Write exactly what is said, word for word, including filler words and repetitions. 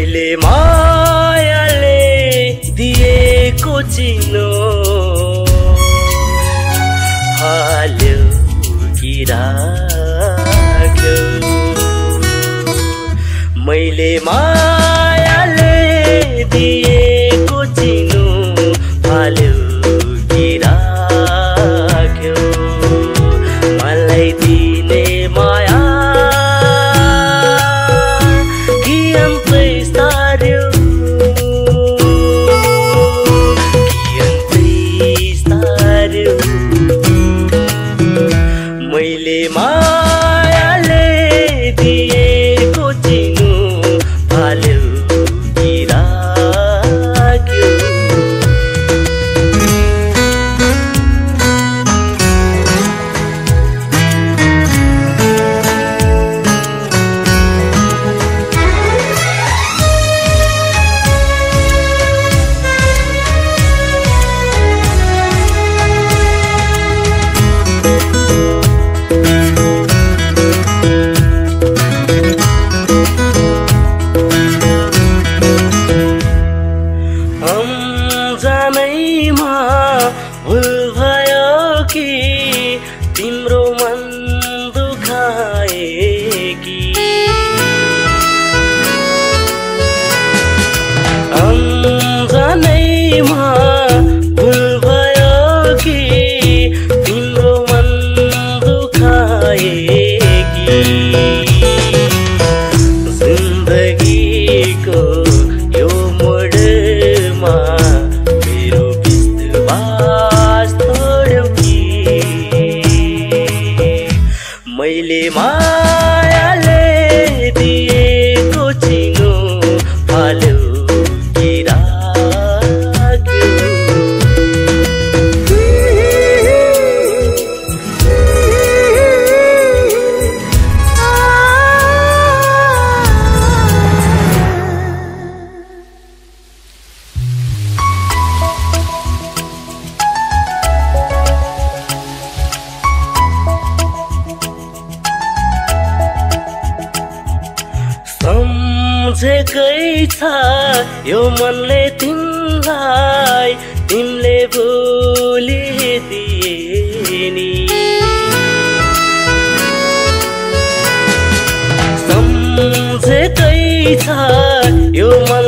मैले मायाले दिएको चिनो हाल्यो कि राख्यो। मैले मायाले दिएको चिनो हाल्यो कि राख्यो। मलाई दिने माया कि अन्तै सार्यो, कि अन्तै सार्यो। मैले मायाले दिएको चिनो हाल्यो कि राख्यो। अनजानैमा भुल भयो कि तिम्रो मन दुखाए कि। अनजानैमा भुल भयो कि तिम्रो मन दुखाए कि। जिन्दगीको यो मोडमा मेरो विश्वास तोड्यो कि। मैले मायाले दिएको चिनो हाल्यो कि राख्यो। सम्झेकै छ यो मनले तिमीलाई, तिमीले भुलिदिए नि। सम्झेकै छ यो